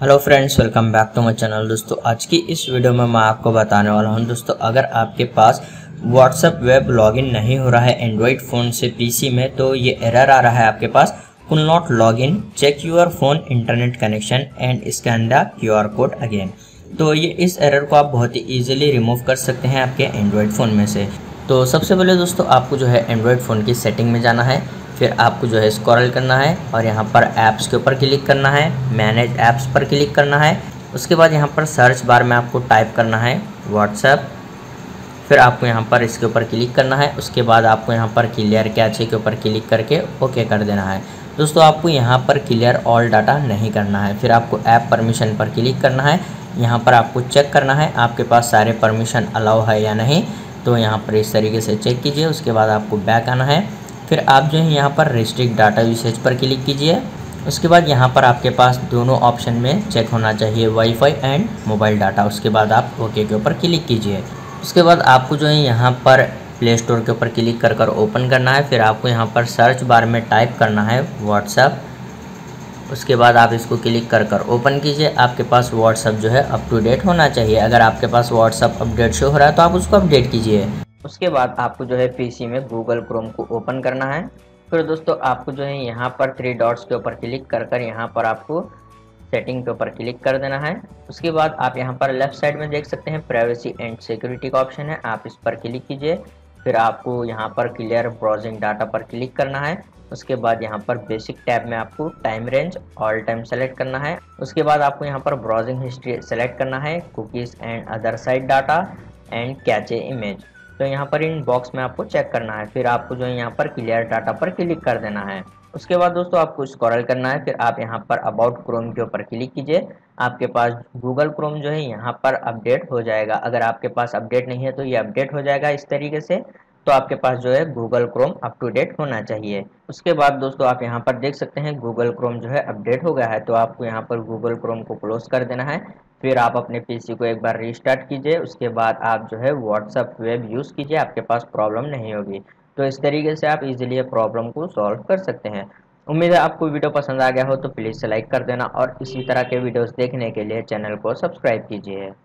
Hello friends, welcome back to my channel. दोस्तों आज की इस वीडियो में मैं आपको बताने वाला हूं दोस्तों, अगर आपके पास व्हाट्सएप वेब लॉगिन नहीं हो रहा है एंड्रॉयड फ़ोन से पीसी में, तो ये एरर आ रहा है आपके पास could not login, check your phone internet connection and scan the QR code again. तो ये इस एरर को आप बहुत ही ईजिली रिमूव कर सकते हैं आपके एंड्रॉयड फ़ोन में से। तो सबसे पहले दोस्तों आपको जो है एंड्रॉयड फ़ोन की सेटिंग में जाना है, फिर आपको जो है स्क्रॉल करना है और यहाँ पर ऐप्स के ऊपर क्लिक करना है, मैनेज ऐप्स पर क्लिक करना है। उसके बाद यहाँ पर सर्च बार में आपको टाइप करना है व्हाट्सएप, फिर आपको यहाँ पर इसके ऊपर क्लिक करना है। उसके बाद आपको यहाँ पर क्लियर कैचे के ऊपर क्लिक करके ओके कर देना है। दोस्तों आपको यहाँ पर क्लियर ऑल डाटा नहीं करना है, फिर आपको ऐप परमिशन पर क्लिक करना है। यहाँ पर आपको चेक करना है आपके पास सारे परमिशन अलाउ है या नहीं, तो यहाँ पर इस तरीके से चेक कीजिए। उसके बाद आपको बैक आना है, फिर आप जो है यहाँ पर रिस्ट्रिक्ट डाटा यूसेज पर क्लिक कीजिए। उसके बाद यहाँ पर आपके पास दोनों ऑप्शन में चेक होना चाहिए वाईफाई एंड मोबाइल डाटा। उसके बाद आप ओके के ऊपर क्लिक कीजिए। उसके बाद आपको जो है यहाँ पर प्ले स्टोर के ऊपर क्लिक कर ओपन करना है, फिर आपको यहाँ पर सर्च बार में टाइप करना है व्हाट्सएप। उसके बाद आप इसको क्लिक कर ओपन कीजिए। आपके पास व्हाट्सएप जो है अप टू डेट होना चाहिए। अगर आपके पास व्हाट्सएप अपडेट शो हो रहा है तो आप उसको अपडेट कीजिए। उसके बाद आपको जो है पीसी में गूगल क्रोम को ओपन करना है। फिर दोस्तों आपको जो है यहाँ पर 3 डॉट्स के ऊपर क्लिक कर यहाँ पर आपको सेटिंग के ऊपर क्लिक कर देना है। उसके बाद आप यहाँ पर लेफ्ट साइड में देख सकते हैं प्राइवेसी एंड सिक्योरिटी का ऑप्शन है, आप इस पर क्लिक कीजिए। फिर आपको यहाँ पर क्लियर ब्राउजिंग डाटा पर क्लिक करना है। उसके बाद यहाँ पर बेसिक टैब में आपको time range all time select करना है। उसके बाद आपको यहाँ पर ब्राउजिंग हिस्ट्री सेलेक्ट करना है, cookies and other site data and cache image. तो यहाँ पर इन बॉक्स में आपको चेक करना है। फिर आपको जो है यहाँ पर क्लियर डाटा पर क्लिक कर देना है। उसके बाद दोस्तों आपको स्क्रॉल करना है, फिर आप यहाँ पर अबाउट क्रोम के ऊपर क्लिक कीजिए। आपके पास गूगल क्रोम जो है यहाँ पर अपडेट हो जाएगा। अगर आपके पास अपडेट नहीं है तो ये अपडेट हो जाएगा इस तरीके से। तो आपके पास जो है Google Chrome up to date होना चाहिए। उसके बाद दोस्तों आप यहाँ पर देख सकते हैं गूगल क्रोम जो है अपडेट हो गया है, तो आपको यहाँ पर गूगल क्रोम को क्लोज कर देना है। फिर आप अपने पीसी को एक बार रीस्टार्ट कीजिए। उसके बाद आप जो है व्हाट्सएप वेब यूज़ कीजिए, आपके पास प्रॉब्लम नहीं होगी। तो इस तरीके से आप इजीली ये प्रॉब्लम को सॉल्व कर सकते हैं। उम्मीद है आपको वीडियो पसंद आ गया हो, तो प्लीज़ लाइक कर देना और इसी तरह के वीडियोस देखने के लिए चैनल को सब्सक्राइब कीजिए।